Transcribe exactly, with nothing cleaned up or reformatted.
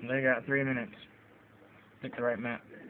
They got three minutes. Pick the right map.